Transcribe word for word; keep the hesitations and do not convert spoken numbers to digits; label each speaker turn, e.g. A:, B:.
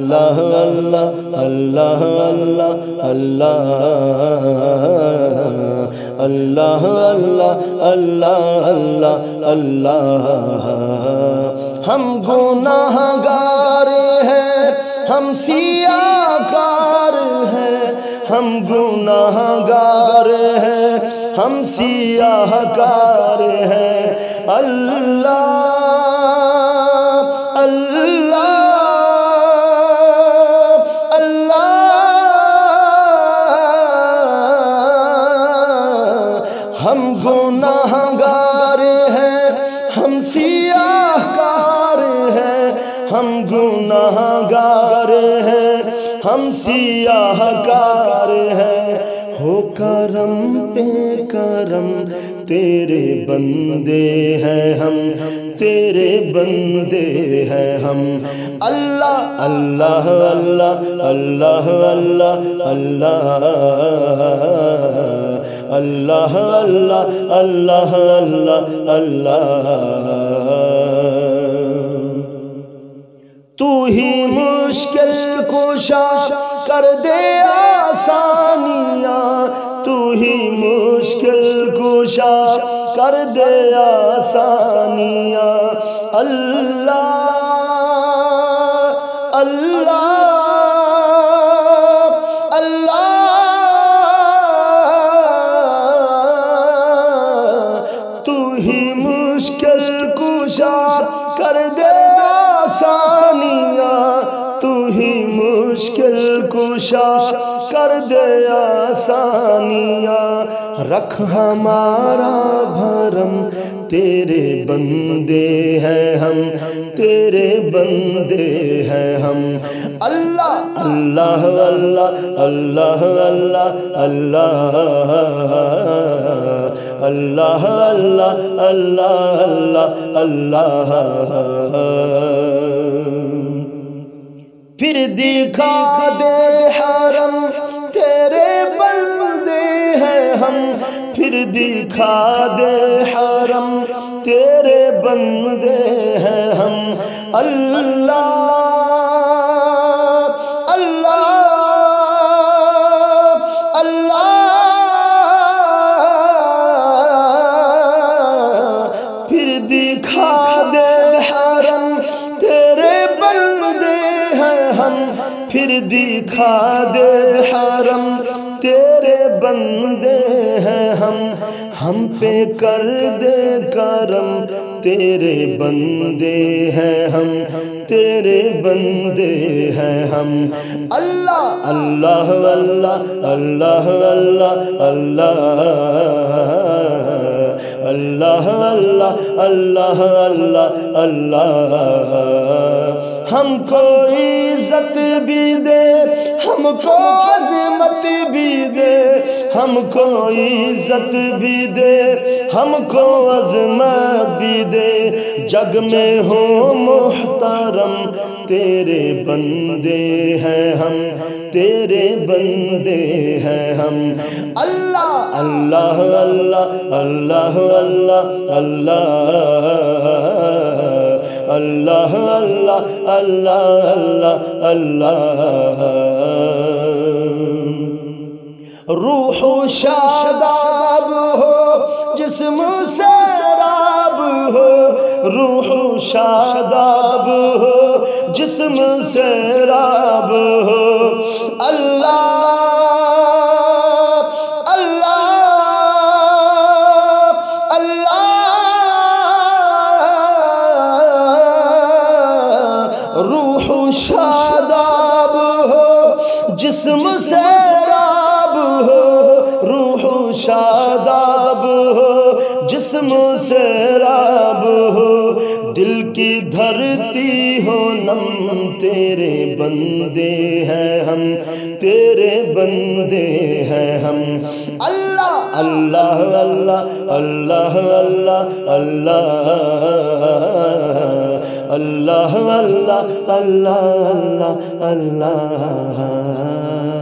A: اللہ اللہ اللہ اللہ اللہ اللہ اللہ اللہ اللہ ہم گناہ گار ہیں، ہم سیاہ کار ہیں، ہم گناہ گار ہیں، ہم سیاہ کار ہیں، اللہ اللہ ہم گناہ گار ہیں، ہم سیاہ کار ہیں، ہم گناہ گار ہیں، ہم سیاہ کار ہیں، ہو کرم پہ کرم تیرے بندے ہیں ہم، تیرے بندے ہیں ہم، اللہ اللہ اللہ اللہ اللہ اللہ اللہ اللہ اللہ اللہ اللہ تو ہی مشکل کشا کر دے آسانیاں، تو ہی مشکل کشا کر دے آسانیاں، اللہ اللہ مشکل کشا کر دے آسانیاں، تو ہی مشکل کشا کر دے آسانیاں، رکھ ہمارا بھرم تیرے بندے ہیں ہم، تیرے بندے ہیں ہم، اللہ اللہ اللہ اللہ اللہ اللہ اللہ اللہ اللہ اللہ اللہ پھر دکھا دے حرم تیرے بندے ہیں ہم، پھر دکھا دے حرم تیرے بندے ہیں ہم، اللہ دکھا دے حرم تیرے بندے ہیں ہم، پھر دکھا دے حرم تیرے بندے ہیں ہم، ہم پہ کر دے کرم تیرے بندے ہیں ہم، تیرے بندے ہیں ہم، اللہ اللہ اللہ اللہ اللہ اللہ اللہ اللہ اللہ اللہ ہم کو عزت بھی دے، ہم کو عظمت بھی دے، ہم کو عزت بھی دے، ہم کو عظمت بھی دے، جگ میں ہو محترم تیرے بندے ہیں ہم، تیرے بندے ہیں ہم، اللہ اللہ اللہ اللہ اللہ اللہ اللہ اللہ اللہ اللہ روح شاداب ہو جسم سراب ہو، روح شاداب ہو جسم سراب ہو، اللہ روح شاداب ہو جسم سیراب ہو، روح شاداب ہو جسم سیراب ہو، دل کی دھرتی ہو نم تیرے بندے ہیں ہم، تیرے بندے ہیں ہم، اللہ اللہ اللہ اللہ اللہ اللہ اللہ اللہ اللہ اللہ اللہ